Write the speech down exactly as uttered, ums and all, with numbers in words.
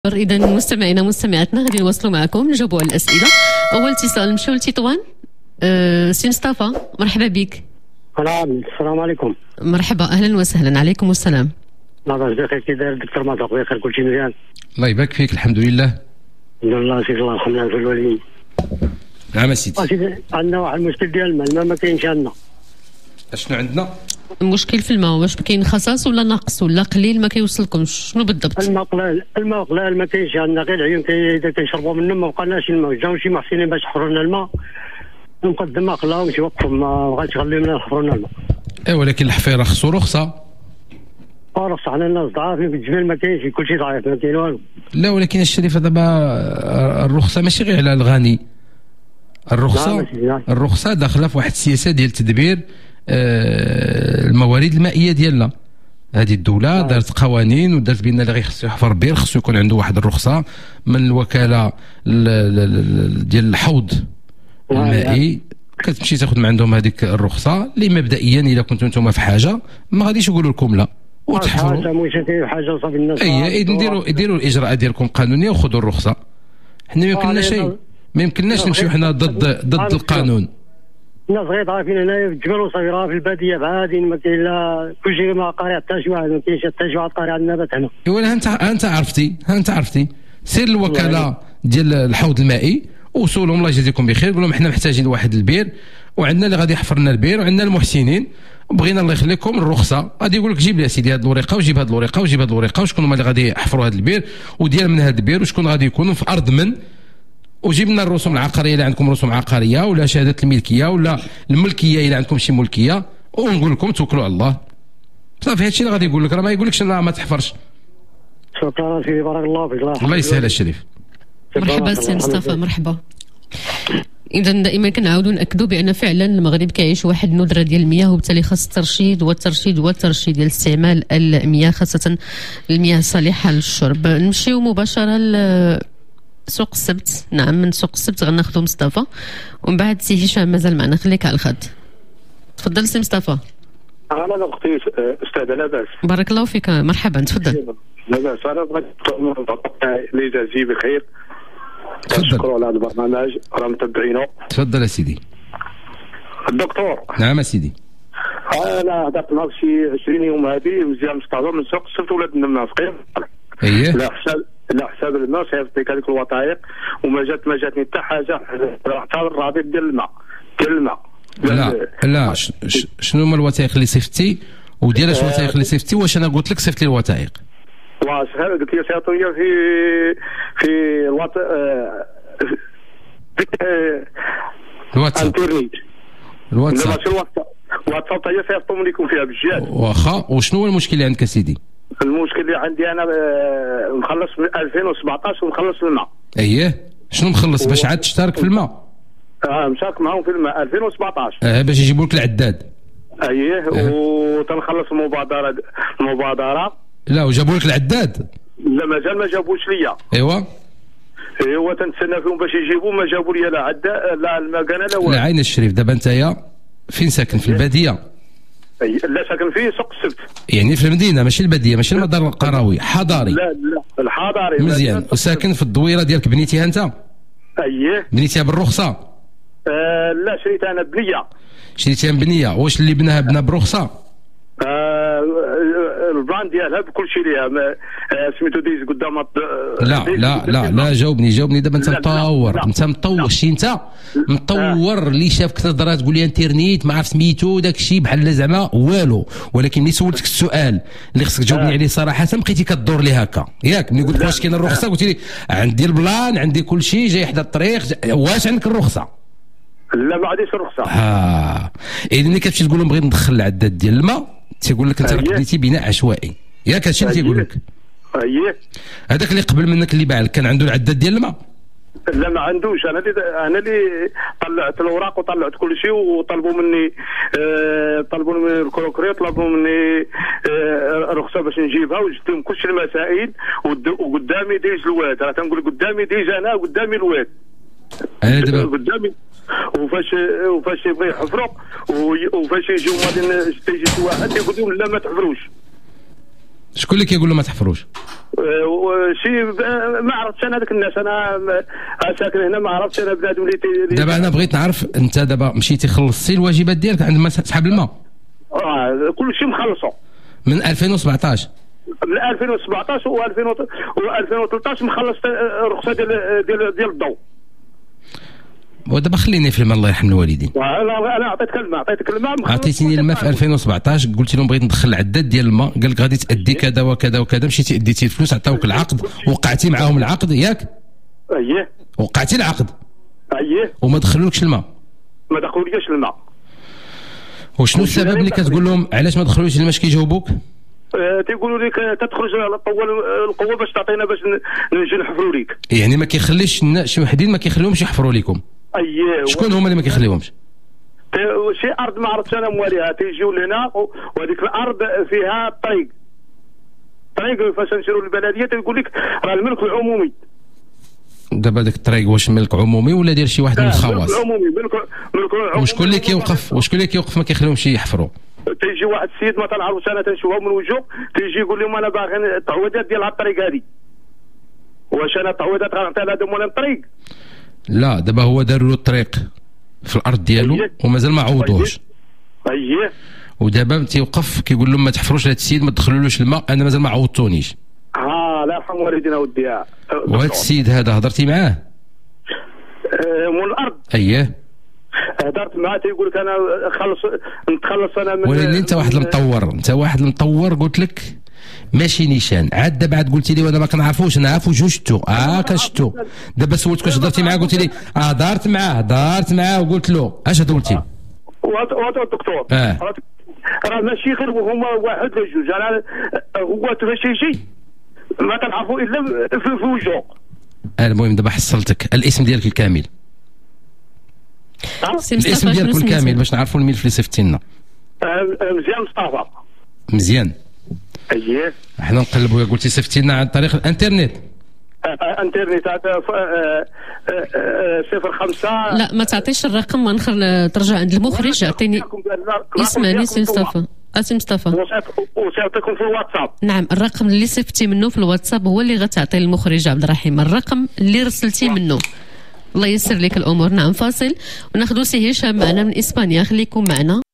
إذا مستمعينا مستمعاتنا غادي نواصلوا معكم نجاوبوا على الأسئلة. أول اتصال نمشيو لتطوان. أه سي مصطفى مرحبا بك. نعم السلام عليكم. مرحبا أهلا وسهلا. عليكم السلام. لاباس بخير كي داير الدكتور مطلق بخير كلشي مزيان؟ الله يبارك فيك الحمد لله. الحمد لله سيدي الله يرحمنا في الوالدين. نعم سيدي. سيدي عندنا واحد المشكل ديال الماء، الماء ما كاينش عندنا. اشنو عندنا؟ المشكل في الماء، واش كاين خصاص ولا ناقص ولا قليل ما كيوصلكمش؟ شنو بالضبط؟ الماء قليل، الماء قليل ما كاينش عندنا، غير العيون اذا كنشربوا منه ما بقالناش الماء. جاو شي محسنين باش يحفروا لنا الماء المقدمه خلاهم شي وقفوا ما بغاتش يخليو لنا يحفروا لنا الماء. اي ولكن الحفيره خصو رخصه. اه رخصه حنا الناس ضعافين في الجبال ما كاينش، كلشي ضعيف ما كاين والو. لا ولكن الشريف دابا الرخصه ماشي غير على الغني. الرخصه الرخصه داخله في واحد السياسه ديال تدبير آه الموارد المائيه ديالنا. هذه الدوله آه. دارت قوانين ودارت بان اللي خصو يحفر بير خصو يكون عنده واحد الرخصه من الوكاله ديال الحوض آه. المائي. كتمشي تاخذ من عندهم هذيك الرخصه اللي مبدئيا الا كنتم نتوما في حاجه ما غاديش يقولوا لكم لا وتحفروا. حاجه صافي الناس. اي ديروا ديروا الاجراءات ديالكم قانونيه وخذوا الرخصه. حنا ما يمكننا شيء، ما يمكنناش نمشيو حنا ضد ضد القانون. الناس غير ضعيفين هنايا في الجبل وصغيره في الباديه بعادين ما كاين لا كلشي ما قاري حتى شي واحد، ما كاينش حتى شي واحد قاري عندنا بات هنا. ايوا انت انت عرفتي ها انت عرفتي سير الوكاله ديال الحوض المائي وسولهم الله يجازيكم بخير، قول لهم حنا محتاجين واحد البير وعندنا اللي غادي يحفر لنا البير وعندنا المحسنين بغينا الله يخليكم الرخصه. غادي يقول لك جيب لي سيدي هذه الورقه وجيب هذه الورقه وجيب هذه الورقه وشكون هما اللي غادي يحفروا هذا البير وديال من هذا البير وشكون غادي يكونوا في ارض من، وجيب لنا الرسوم العقاريه اللي عندكم رسوم عقاريه ولا شهاده الملكيه ولا الملكيه الا عندكم شي ملكيه ونقول لكم توكلوا على الله. صافي هادشي اللي غادي يقول لك، راه ما يقولكش لا ما تحفرش. شكرا سيدي بارك الله فيك. الله يسهل الشريف. مرحبا سي مصطفى مرحبا. اذا دائما كنعاودوا ناكدوا بان فعلا المغرب كيعيش واحد الندره ديال المياه وبالتالي خاص الترشيد والترشيد والترشيد ديال استعمال المياه خاصه المياه الصالحه للشرب. نمشيو مباشره ل سوق السبت. نعم من سوق السبت غناخذوا مصطفى ومن بعد سي هشام مازال معنا، خليك على الخط. تفضل سي مصطفى. انا اختي استاذه لاباس. بارك الله فيك مرحبا تفضل. لاباس انا بغيت لي جازي بخير. تفضل. شكرا على هذا البرنامج راه متبعينه. تفضل يا سيدي. الدكتور. نعم يا سيدي. انا هضرت معك شي عشرين يوم هذه مزيان مستعمر من سوق السبت ولاد المنافقين. اييه. لا حساب لا حساب الماء صيفطيك هذيك الوثائق وما جات ما جاتني حتى حاجه حتى الرابط ديال الماء ديال الماء. لا لا شنو هما الوثائق اللي صيفطتي وديال اش الوثائق اللي صيفطتي؟ واش انا قلت لك صيفط لي الوثائق؟ واش قلت لي صيفطوا لي في في الوات الواتساب انترنت الواتساب ماشي الواتساب الواتساب هي صيفطوا لكم فيها بجد. واخا وشنو هو المشكل اللي عندك سيدي؟ المشكل اللي عندي انا مخلص من ألفين وسبعطاش ومخلص الماء. اييه شنو مخلص باش عاد تشترك في الماء؟ اه مشارك معاهم في الماء ألفين وسبعطاش. اه باش يجيبوا لك العداد. اييه اه. وتنخلص المبادره المبادره. لا وجابوا لك العداد؟ لا مازال ما جابوش ليا. ايوا ايوا تنتسنى فيهم باش يجيبوا ما جابوا لي لا عداد لا المكانه لا والو. لا عين الشريف دابا نتايا فين ساكن؟ في الباديه؟ اي لا ساكن في سوق السبت. يعني في المدينه ماشي الباديه ماشي المدار القروي حضاري. لا لا الحضاري مزيان. وساكن في الدويره ديالك بنيتيها انت؟ اييه. بنيتيها بالرخصه؟ آه لا شريتها انا بنيه. شريتيها بنيه. واش اللي بناها بنا برخصه؟ آه البلان ديالها بكل شيء ليها آه سميتو دايز قدام. لا لا لا لا جاوبني جاوبني دابا انت مطور انت مطور شي انت مطور اللي شافك تهضر تقول لي انترنيت ما عرف سميتو داك الشيء بحال زعما والو. ولكن ملي سولتك السؤال اللي خصك تجاوبني عليه صراحه بقيتي كدور لي هكا ياك. ملي قلت لك واش كاين الرخصه قلت لي عندي البلان عندي كل شيء جاي حدا الطريق. واش عندك الرخصه؟ لا ما عنديش الرخصه. اه اذا ملي كتمشي تقول لهم بغيت ندخل العداد ديال الماء تيقول لك انت راك بديتي بناء عشوائي ياك. هادشي اللي تيقول لك. اييه. هذاك اللي قبل منك اللي باع لك كان عنده العداد ديال الماء؟ لا ما عندوش. انا اللي انا اللي طلعت الاوراق وطلعت كل شيء وطلبوا مني آه طلبوا مني الكروكري طلبوا مني آه رخصه باش نجيبها وجبت لهم كل شيء المسائل وقدامي ديج الواد. راه تنقول قدامي ديج انا قدامي الواد. انا دابا قدامي وفاش وفاش يبغي يحفروا وفاش يجيو غادي تيجي شي واحد يقول لهم لا ما تحفروش. شكون اللي كيقول له ما تحفروش؟ شي ما عرفتش انا هذاك الناس، انا ساكن هنا ما عرفتش انا بنادم اللي دابا انا بغيت نعرف انت دابا مشيتي خلصتي الواجبات ديالك عند صحاب الماء؟ اه كل شيء مخلصه من ألفين وسبعطاش. من ألفين وسبعطاش و ألفين وثلاثطاش مخلص الرخصه ديال ديال ديال الضوء. ودابا خليني في الماء الله يرحم الوالدين. انا انا عطيتك الماء عطيتك الماء عطيتيني الماء في ألفين وسبعطاش، قلت لهم بغيت ندخل العداد ديال الماء، قال لك غادي تادي كذا وكذا وكذا، مشيتي اديتي الفلوس عطاوك العقد، وقعتي معاهم العقد ياك؟ اييه وقعتي العقد اييه وما دخلولكش الماء. ما دخلوليش الماء. وشنو السبب اللي كتقول لهم علاش ما دخلوليش الماء؟ اش كيجاوبوك؟ أه تيقولوا لك تدخرج على القوه القوه باش تعطينا باش نجي نحفروا ليك. يعني ما كيخليش شي وحدين ما كيخليهمش يحفروا لكم. اييه شكون هما اللي ما كيخليهمش؟ شي ارض ما عرفتش انا مواليها، تيجيو لهنا وهذيك الارض فيها طريق طريق فاش نمشيو للبلديه تيقول لك راه الملك العمومي. دابا داك الطريق واش ملك عمومي ولا ديال شي واحد من الخواص؟ ملك عمومي ملك ملك عمومي. وشكون اللي كيوقف وشكون اللي كيوقف ما كيخليهمش يحفروا؟ تيجي واحد السيد ما تنعرفوش انا تنشوفه من وجهه، تيجي يقول لهم انا باغي التعويضات ديال هاد الطريق هذه. واش انا التعويضات غنعطيها لهذا ولا الطريق؟ لا دابا هو داروا له الطريق في الارض ديالو ومازال ما عوضوهش. اييه ودابا تيوقف كيقول لهم ما تحفروش لهذا السيد، ما تدخلولوش الماء، انا مازال ما عوضتونيش. اه لا يرحم والدينا ودي. وهذا السيد هذا هضرتي معاه؟ أه مول الارض. اييه هضرت معاه تيقول لك انا خلص نتخلص انا من. ولكن انت واحد المطور، انت واحد المطور قلت لك ماشي نيشان، عاد دابا عاد قلتي لي وانا ما كنعرفوش، انا عارف وجهو شفتو، اه كنشفتو. دابا سولتك واش هضرتي معاه قلتي لي اه دارت معاه هضرت معاه وقلت له اش قلتي؟ وهذا الدكتور اه راه ماشي غير هما واحد ولا جوج، انا هو فاش يجي ما كنعرفو الا في وجهه. المهم دابا حصلتك الاسم ديالك الكامل. الاسم ديالك الكامل باش نعرفوا الملف اللي صيفطتي لنا. مزيان مصطفى. مزيان. اييه حنا نقلبوا. قلتي صيفطي لنا عن طريق الانترنت. انترنت صفر خمسة. لا ما تعطيش الرقم ونخر ترجع عند المخرج. اعطيني اسمعني سي مصطفى. اسي مصطفى وصيفطكم في الواتساب. نعم الرقم اللي صيفطتي منه في الواتساب هو اللي غتعطي للمخرج عبد الرحيم، الرقم اللي رسلتي منه. الله يسر لك الامور. نعم فاصل وناخذ سي هشام معنا من اسبانيا، خليكم معنا.